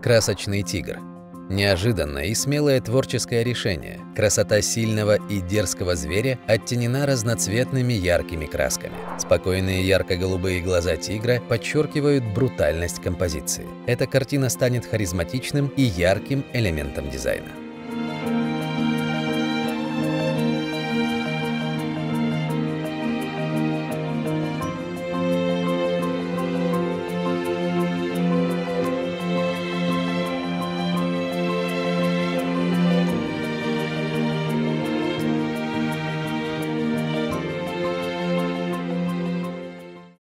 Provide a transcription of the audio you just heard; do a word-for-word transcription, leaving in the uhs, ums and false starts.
Красочный тигр. Неожиданное и смелое творческое решение. Красота сильного и дерзкого зверя оттенена разноцветными яркими красками. Спокойные ярко-голубые глаза тигра подчеркивают брутальность композиции. Эта картина станет харизматичным и ярким элементом дизайна.